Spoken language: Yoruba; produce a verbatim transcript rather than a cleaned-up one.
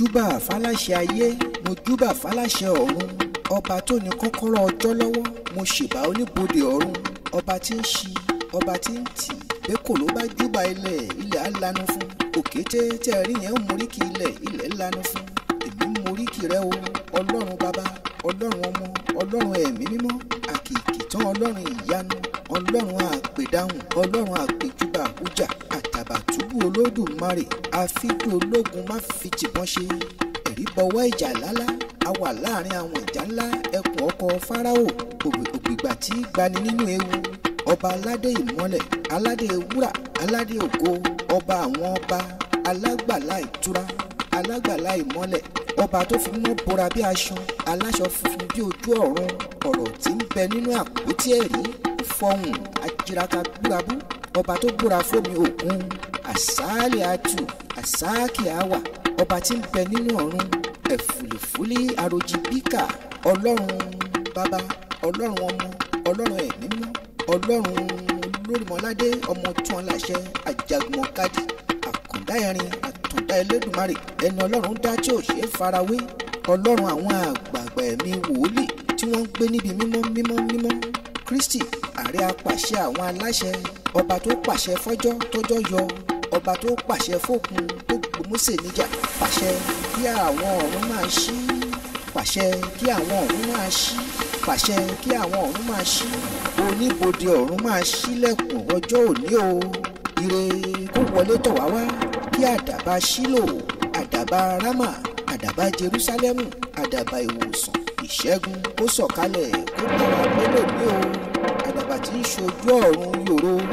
júbà fáláṣẹ ayé mo júbà fáláṣẹ ọ̀run ọba tó ní kọ́kọ́rọ́ ọjọ́ lọ́wọ́ mo ṣèbà oníbodè ọ̀run ọba tí ń ṣí ọba tí ń tì bẹ́ẹ̀ kò ló bá júbà ilẹ̀ ilẹ̀ á lanu fún òkété tẹ́ ẹ rí yẹn ń moríkì ilẹ̀ ilẹ̀ lanu fún èmi ń moríkì rẹ o ọlọ́run bàbá ọlọ́run ọmọ ọlọ́run ẹ̀mí mímọ́ àkìkì tán ọlọ́run ìyanu ọlọ́run àpèdáhùn ọlọ́run àpèjúbà àbújá àtàbàtúbù olódùmarè àfíjú ológun má fi tìbọn ṣe ẹ̀rí bọwọ́ ìjà lálá a wà láàrin àwọn ìjà ńlá ẹkùn ọkọ̀ fáráò ògbìgbà tí gbani nínú ewu ọba aládé ìmọ́lẹ̀ aládé wúrà aládé ògo ọba àwọn ọba alágbàlá ìtura alágbàlá ìmọ́lẹ̀ ọba tó fi mọ́ bora bí aṣọ aláṣọ funfun bí ojú ọ̀run ọ̀rọ̀ tí ń bẹ nínú àpótí ẹ̀rí fọhùn ajíraka búrabú ọba tó búra fómi òkun àsáàlẹ̀ àtù àsáàkì àwà ọba tí ń bẹ nínú ọ̀run ẹ̀fùlìfúlì àròjì bíkà ọlọ́run bàbá ọlọ́run ọmọ ọlọ́run ẹ̀mí mọ́ ọlọ́run olórímọládé ọmọ tún ọláṣẹ àjàgùnmọ̀kadì àkàndá ẹ̀rin àtúndá ẹlẹ́dùnmarè ẹni ọlọ́run dá tí ò ṣe é farawé ọlọ́run àwọn àgbààgbà ẹ̀mí wòlíì tí wọ́n ń gbé níbi mímọ́ mímọ́ mímọ́ kristi ààrẹ apàṣẹ àwọn aláṣẹ ọba tó pàṣẹ fọ́jọ́ tọ́jọ́ yọ ọba tó pàṣẹ fókun tó gbé Mósè níjà pàṣẹ kí àwọn ọ̀run máa ṣí pàṣẹ kí àwọn ọ̀run máa ṣí pàṣẹ kí àwọn ọ̀run máa ṣí oníbodè ọ̀run máa ṣílẹ̀kùn ọjọ́ òní o ire kó wọlé tọ̀ wá wá kí àdàbà ṣílò àdàbà rámà àdàbà jerúsálẹ́mù àdàbà ìwòsàn ìṣẹ́gun kó sọ̀kalẹ̀ kó bá wa gbé lòní o àdàbà tí ń ṣojú ọ̀run yòrò